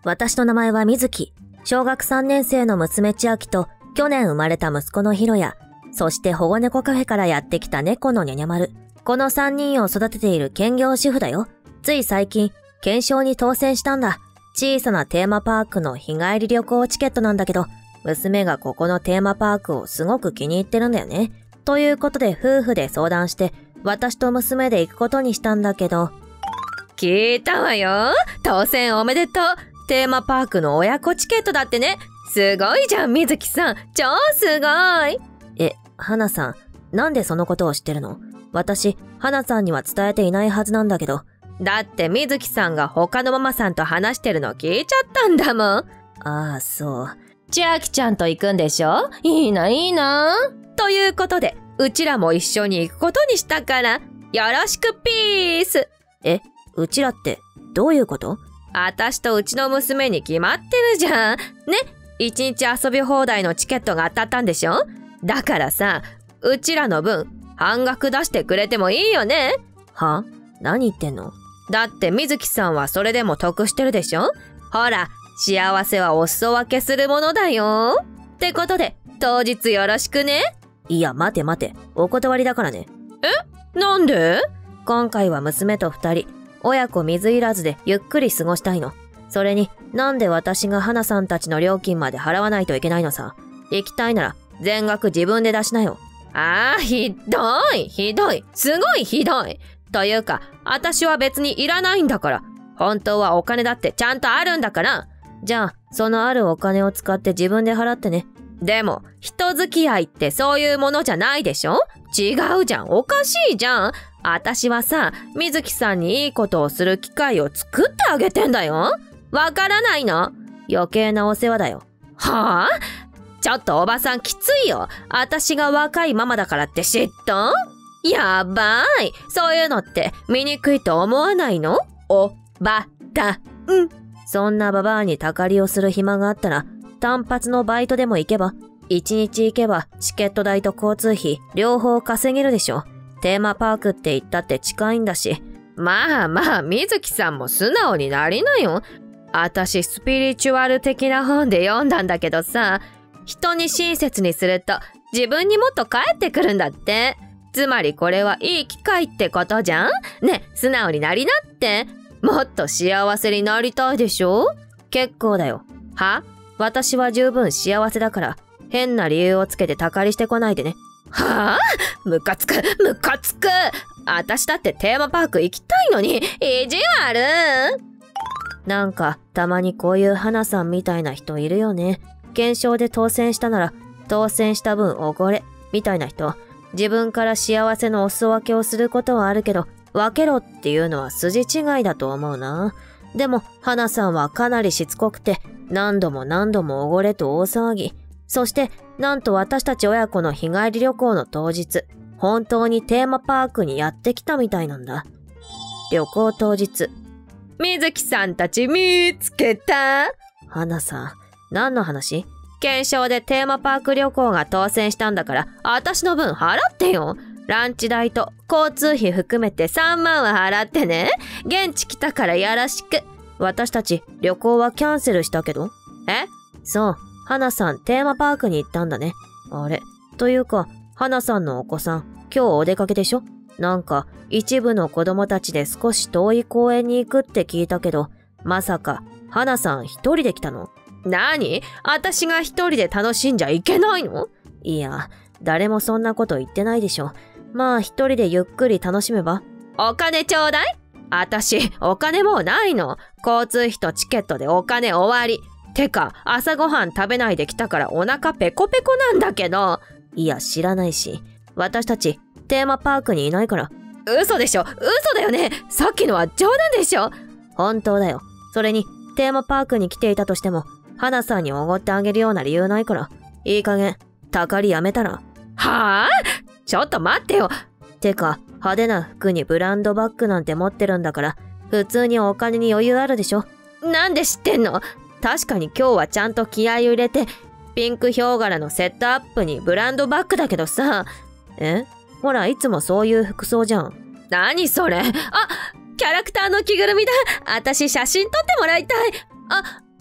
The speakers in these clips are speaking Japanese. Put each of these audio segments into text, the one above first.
私の名前は水木。小学3年生の娘千秋と、去年生まれた息子のひろや、そして保護猫カフェからやってきた猫のにゃにゃまる。この3人を育てている兼業主婦だよ。つい最近、懸賞に当選したんだ。小さなテーマパークの日帰り旅行チケットなんだけど、娘がここのテーマパークをすごく気に入ってるんだよね。ということで夫婦で相談して、私と娘で行くことにしたんだけど。 聞いたわよ。当選おめでとう。テーマパークの親子チケットだってね。すごいじゃん、水木さん。超すごい。 花さん、なんでそのことを知ってるの？私、花さんには伝えていないはずなんだけど。 だって水木さんが他のママさんと話してるの聞いちゃったんだもん。 ああ、そう。 千秋ちゃんと行くんでしょ？いいな、いいな。ということで、うちらも一緒に行くことにしたから、よろしくピース。 うちらってどういうこと？ あたしとうちの娘に決まってるじゃん。ね、一日遊び放題のチケットが当たったんでしょ？だからさ、うちらの分、半額出してくれてもいいよね。 は？何言ってんの？ だって水木さんはそれでも得してるでしょ？ほら、幸せはお裾分けするものだよ。ってことで、当日よろしくね。 いや、待て待て。お断りだからね。 なんで？ 今回は娘と2人、親子水入らずでゆっくり過ごしたいの。それに、なんで私が花さんたちの料金まで払わないといけないのさ。行きたいなら、全額自分で出しなよ。 ああ、ひどい、ひどい、すごいひどい。というか、私は別にいらないんだから。本当はお金だってちゃんとあるんだから。 じゃあ、そのあるお金を使って自分で払ってね。 でも、人付き合いってそういうものじゃないでしょ？違うじゃん、おかしいじゃん。私はさ、水木さんにいいことをする機会を作ってあげてんだよ。わからないの？ 余計なお世話だよ。 はあ？ちょっとおばさんきついよ。私が若いママだからって嫉妬？やばい。そういうのって醜いと思わないの？おばたん。 そんなババアにたかりをする暇があったら、単発のバイトでも行けば、1日行けばチケット代と交通費両方稼げるでしょ。テーマパークって言ったって近いんだし。 まあまあ、水木さんも素直になりなよ。私スピリチュアル的な本で読んだんだけどさ、人に親切にすると自分にもっと返ってくるんだって。つまりこれはいい機会ってことじゃん？ね、素直になりなって。もっと幸せになりたいでしょ？ 結構だよ。 は？ 私は十分幸せだから、変な理由をつけてたかりしてこないでね。 はあ？ムカつく、ムカつく。私だってテーマパーク行きたいのに、意地悪。 なんか、たまにこういう花さんみたいな人いるよね。懸賞で当選したなら、当選した分おごれ、みたいな人。自分から幸せのお裾分けをすることはあるけど、分けろっていうのは筋違いだと思うな。でも、花さんはかなりしつこくて、何度も何度もおごれと大騒ぎ。そして、なんと私たち親子の日帰り旅行の当日、本当にテーマパークにやってきたみたいなんだ。旅行当日。 水木さんたち見つけた。 花さん、何の話？ 懸賞でテーマパーク旅行が当選したんだから、私の分払ってよ。ランチ代と交通費含めて3万は払ってね。現地来たからよろしく。 私たち旅行はキャンセルしたけど。そう、花さんテーマパークに行ったんだね。あれ？というか、花さんのお子さん、今日お出かけでしょ？なんか、一部の子供たちで少し遠い公園に行くって聞いたけど、まさか、花さん一人で来たの？ 何？私が一人で楽しんじゃいけないの？ いや、誰もそんなこと言ってないでしょ。まあ一人でゆっくり楽しめば。 お金ちょうだい？私、お金もうないの。交通費とチケットでお金終わり。てか、朝ごはん食べないで来たからお腹ペコペコなんだけど。 いや、知らないし。私たち、テーマパークにいないから。 嘘でしょ？嘘だよね？さっきのは冗談でしょ？ 本当だよ。それに、テーマパークに来ていたとしても、花さんにおごってあげるような理由ないから。いい加減、たかりやめたら。 はぁ？ちょっと待ってよ。 てか、派手な服にブランドバッグなんて持ってるんだから、普通にお金に余裕あるでしょ？ なんで知ってんの？確かに今日はちゃんと気合を入れて、ピンクヒョウ柄のセットアップにブランドバッグだけどさ。 ほら、いつもそういう服装じゃん。 何それ？あ、キャラクターの着ぐるみだ。私写真撮ってもらいたい。あ、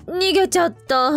逃げちゃった。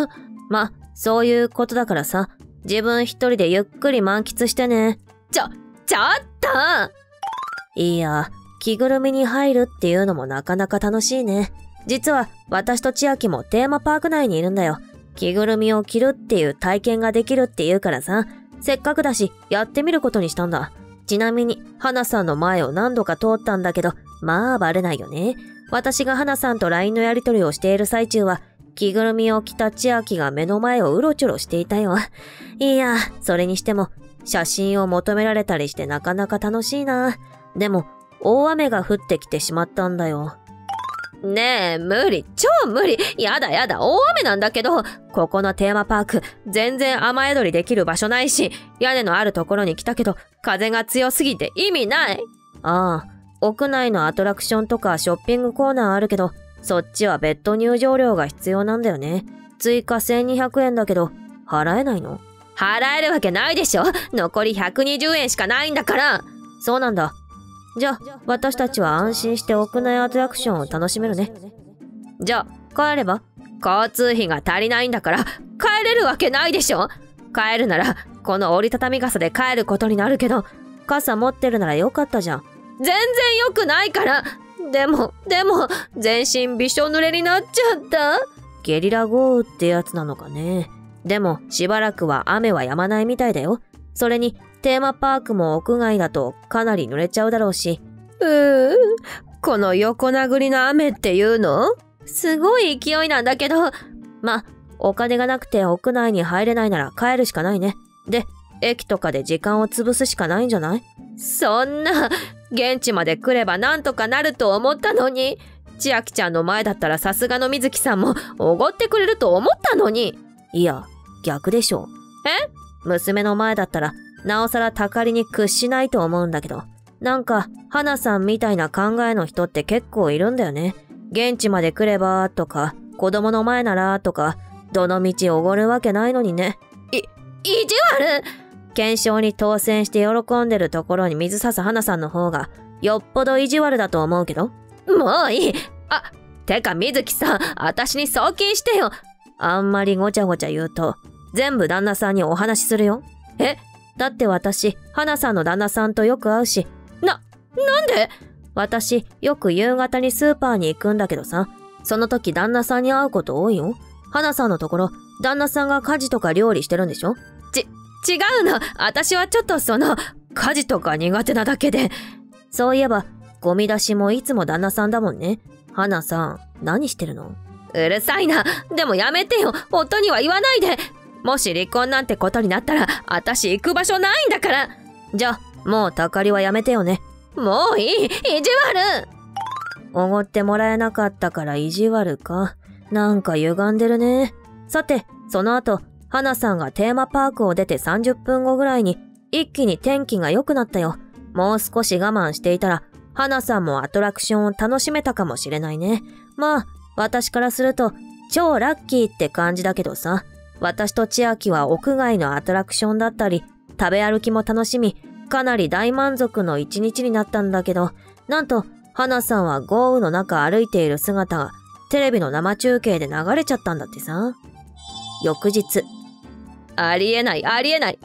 ま、そういうことだからさ、自分一人でゆっくり満喫してね。 ちょっと。 いや、着ぐるみに入るっていうのもなかなか楽しいね。実は私と千秋もテーマパーク内にいるんだよ。着ぐるみを着るっていう体験ができるっていうからさ、せっかくだしやってみることにしたんだ。ちなみに花さんの前を何度か通ったんだけど、まあバレないよね。私が花さんと LINE のやり取りをしている最中は、着ぐるみを着た千秋が目の前をうろちょろしていたよ。いや、それにしても写真を求められたりしてなかなか楽しいな。でも大雨が降ってきてしまったんだよ。 ねえ、無理、超無理。やだ、大雨なんだけど、ここのテーマパーク、全然雨宿りできる場所ないし、屋根のあるところに来たけど、風が強すぎて意味ない。 ああ、屋内のアトラクションとかショッピングコーナーあるけど、そっちは別途入場料が必要なんだよね。追加1200円だけど、払えないの？ 払えるわけないでしょ。残り120円しかないんだから。 そうなんだ。じゃあ、私たちは安心して屋内アトラクションを楽しめるね。 じゃあ、帰れば？交通費が足りないんだから、帰れるわけないでしょ。帰るなら、この折りたたみ傘で帰ることになるけど、 傘持ってるならよかったじゃん。 全然良くないから。でも、全身びしょ濡れになっちゃった。 ゲリラ豪雨ってやつなのかね。でも、しばらくは雨は止まないみたいだよ。それに、テーマパークも屋外だとかなり濡れちゃうだろうし。 この横殴りの雨っていうの？すごい勢いなんだけど。 ま、お金がなくて屋内に入れないなら帰るしかないね。で、駅とかで時間を潰すしかないんじゃない？ そんな、現地まで来ればなんとかなると思ったのに。千秋ちゃんの前だったらさすがの水木さんもおごってくれると思ったのに。 いや、逆でしょ。娘の前だったらなおさらたかりに屈しないと思うんだけど、なんか花さんみたいな考えの人って結構いるんだよね。現地まで来ればとか、子供の前ならとか、どの道おごるわけないのにね。 意地悪。 検証に当選して喜んでるところに水差す花さんの方がよっぽど意地悪だと思うけど。 もういい。てか水木さん、私に送金してよ。 あんまりごちゃごちゃ言うと全部旦那さんにお話しするよ。だって私、花さんの旦那さんとよく会うし。 なんで？ 私、よく夕方にスーパーに行くんだけどさ、その時旦那さんに会うこと多いよ。花さんのところ、旦那さんが家事とか料理してるんでしょ？ 違うの。私はちょっと家事とか苦手なだけで。 そういえば、ゴミ出しもいつも旦那さんだもんね。花さん、何してるの？ うるさいな。でもやめてよ。夫には言わないで。もし離婚なんてことになったら、私行く場所ないんだから。 じゃあ、もうたかりはやめてよね。 もういい。意地悪。 おごってもらえなかったから意地悪か。なんか歪んでるね。さて、その後、花さんがテーマパークを出て30分後ぐらいに、一気に天気が良くなったよ。もう少し我慢していたら、花さんもアトラクションを楽しめたかもしれないね。まあ、私からすると、超ラッキーって感じだけどさ。私と千秋は屋外のアトラクションだったり、食べ歩きも楽しみ、かなり大満足の一日になったんだけど、なんと、花さんは豪雨の中歩いている姿が、テレビの生中継で流れちゃったんだってさ。翌日。 ありえない。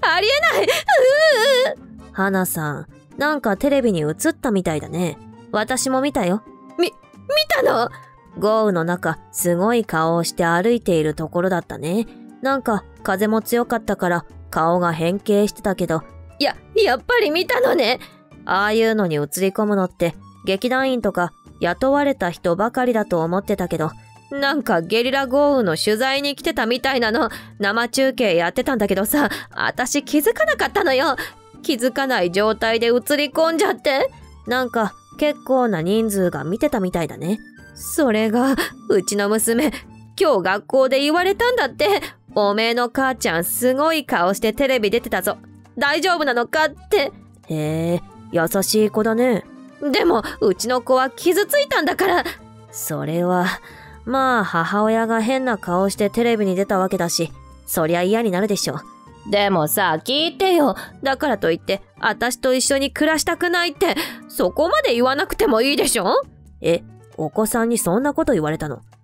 花さん、なんかテレビに映ったみたいだね。私も見たよ。 見たの？ 豪雨の中、すごい顔をして歩いているところだったね。なんか、風も強かったから、顔が変形してたけど。 やっぱり見たのね。 ああいうのに映り込むのって、劇団員とか雇われた人ばかりだと思ってたけど、 なんかゲリラ豪雨の取材に来てたみたいなの。生中継やってたんだけどさ、私気づかなかったのよ。気づかない状態で映り込んじゃって。 なんか結構な人数が見てたみたいだね。 それが、うちの娘、今日学校で言われたんだって。おめえの母ちゃんすごい顔してテレビ出てたぞ。大丈夫なのかって。 へえ、優しい子だね。 でも、うちの子は傷ついたんだから。 それは、まあ母親が変な顔してテレビに出たわけだし、そりゃ嫌になるでしょ。 でもさ、聞いてよ。だからといって、私と一緒に暮らしたくないって、そこまで言わなくてもいいでしょ？ お子さんにそんなこと言われたの？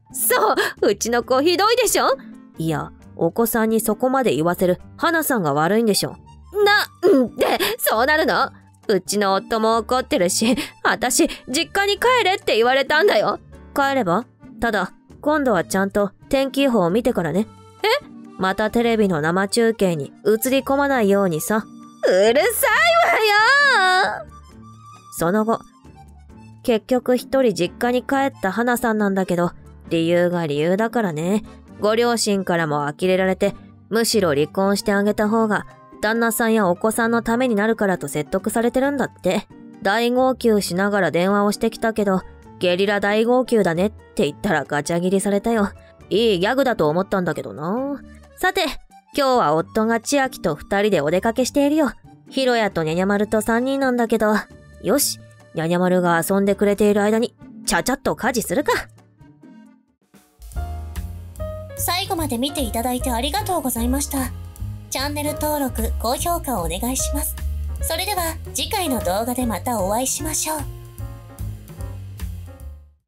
そう、うちの子ひどいでしょ。 いや、お子さんにそこまで言わせる花さんが悪いんでしょ。 で、そうなるの？うちの夫も怒ってるし、私、実家に帰れって言われたんだよ。 帰れば？ただ、今度はちゃんと天気予報を見てからね。またテレビの生中継に映り込まないようにさ。 うるさいわよ。 その後、結局一人実家に帰った花さんなんだけど、理由が理由だからね。ご両親からも呆れられて、むしろ離婚してあげた方が、旦那さんやお子さんのためになるからと説得されてるんだって。大号泣しながら電話をしてきたけど、ゲリラ大号泣だねって言ったらガチャ切りされたよ。いいギャグだと思ったんだけどな。さて、今日は夫が千秋と2人でお出かけしているよ。ひろやとにゃにゃまると3人なんだけど、よし、にゃにゃまるが遊んでくれている間に、ちゃちゃっと家事するか。 最後まで見ていただいてありがとうございました。チャンネル登録、高評価をお願いします。それでは次回の動画でまたお会いしましょう。